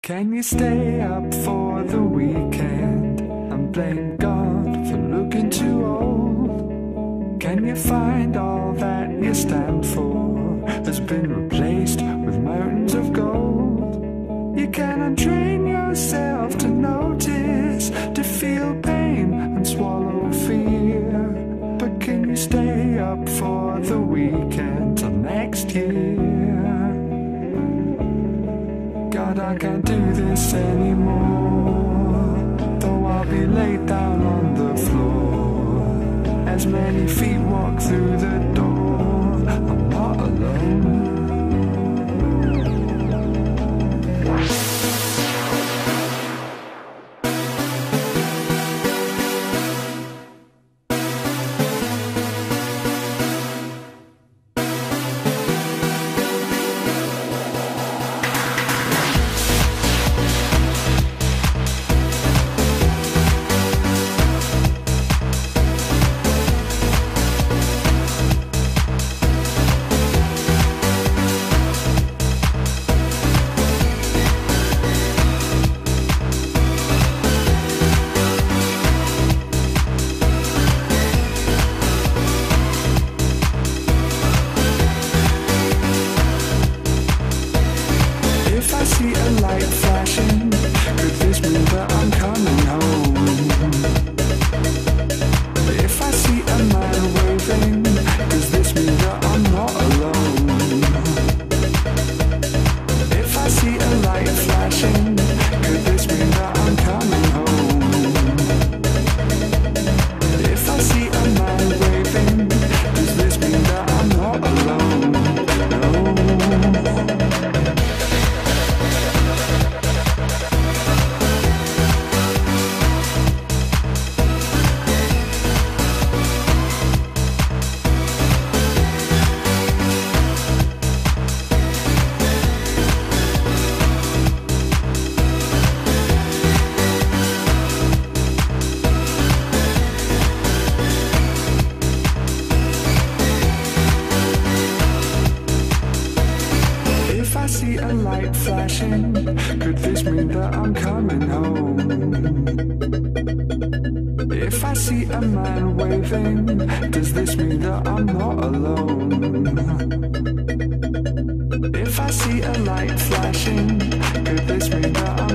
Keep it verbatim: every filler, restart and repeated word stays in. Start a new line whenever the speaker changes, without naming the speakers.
Can you stay up for the weekend and blame God for looking too old? Can you find all that you stand for has been replaced with mountains of gold? You can untrain yourself to notice, to feel pain and swallow fear. But can you stay up for the weekend till next year? God, I can't do this anymore, though I'll be laid down on the floor. As many feet walk through the door, I'm not alone. Could this mean that I'm coming home? If I see a man waving, does this mean that I'm not alone? If I see a light flashing, could this mean that I'm